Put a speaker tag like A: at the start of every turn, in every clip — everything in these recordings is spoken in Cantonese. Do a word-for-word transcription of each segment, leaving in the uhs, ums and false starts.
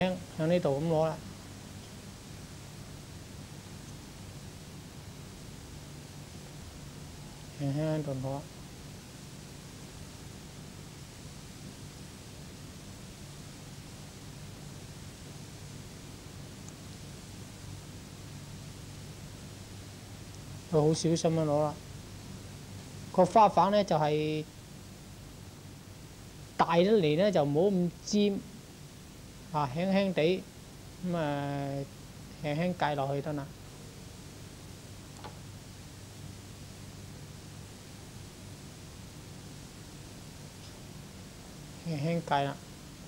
A: 向呢度咁攞啦，輕輕喺度攞。佢好小心咁攞啦。個花瓣咧就係、是、大得嚟咧就唔好咁尖，啊輕輕地咁啊輕輕計落去得啦。輕輕計啦。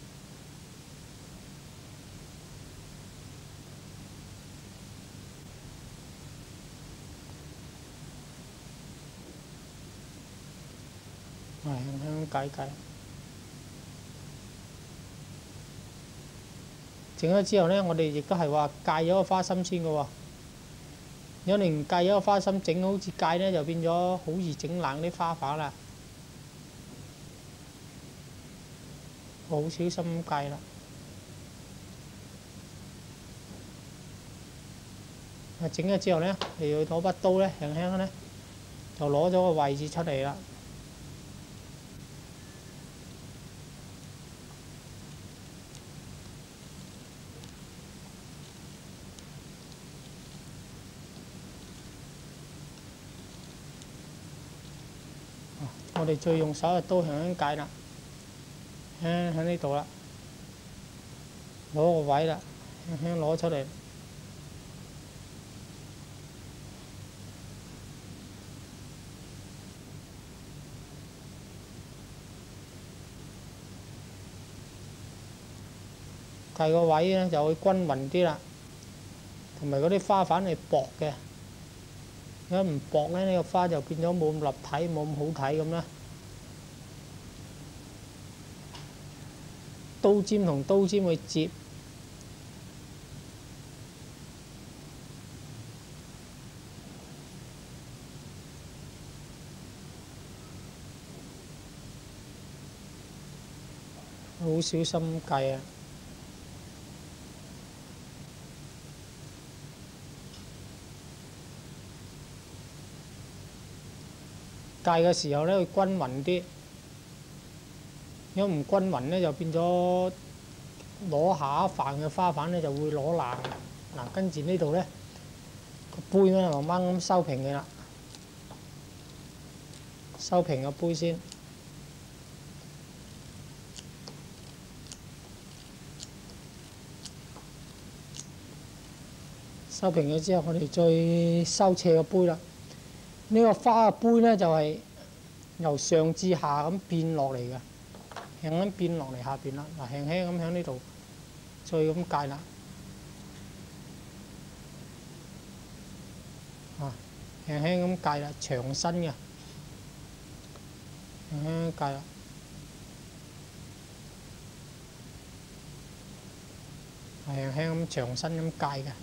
A: 係輕輕計計。整咗之後咧，我哋亦都係話戒咗個花心先嘅喎。如果你唔戒咗個花心，整好似戒咧，就變咗好易整爛啲花瓣啦。好小心咁戒啦。啊，整咗之後咧，你要攞把刀咧，輕輕咧就攞咗個位置出嚟啦。我哋再用手嘅刀輕輕戒啦，輕喺呢度啦，攞個位啦，輕輕攞出嚟。戒個位咧就會均勻啲啦，同埋嗰啲花瓣係薄嘅。如果唔薄咧，呢個花就變咗冇咁立體，冇咁好睇咁啦。刀尖同刀尖去接，好小心計啊！戒嘅時候咧，要均勻啲。如果唔均勻咧，就變咗攞下一瓣嘅花瓣咧就會攞爛。嗱，跟住呢度咧個杯咧慢慢咁收平嘅啦，收平個杯先。收平咗之後，我哋再收斜個杯啦。呢個花嘅杯咧就係由上至下咁變落嚟嘅，輕輕變落嚟下邊啦。嗱，輕輕咁喺呢度再咁戒啦。啊，輕輕咁戒啦，長身嘅，輕輕戒啦。輕輕咁長身咁戒嘅。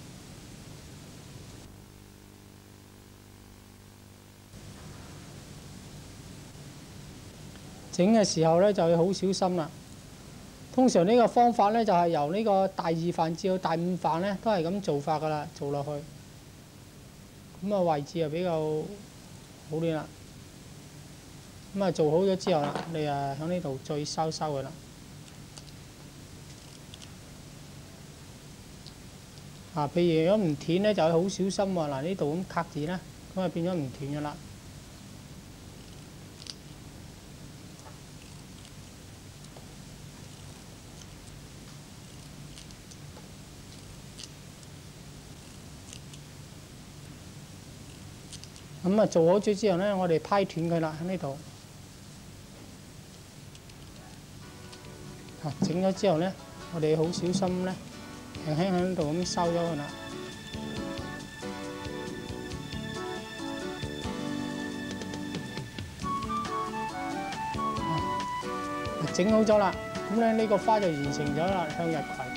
A: 整嘅時候咧就要好小心啦。通常呢個方法咧就係由呢個大二瓣至到大五瓣咧都係咁做法噶啦，做落去。咁啊位置又比較好啲啦。咁啊做好咗之後啦，你啊喺呢度再收收佢啦。啊，譬如如果唔斷咧，就要好小心喎。嗱，呢度咁卡住啦，咁啊變咗唔斷噶啦。咁啊做好咗之後咧，我哋批斷佢啦喺呢度。啊，整咗之後咧，我哋好小心咧，輕輕喺呢度咁收咗佢啦。整好咗啦，咁咧呢個花就完成咗啦，向日葵。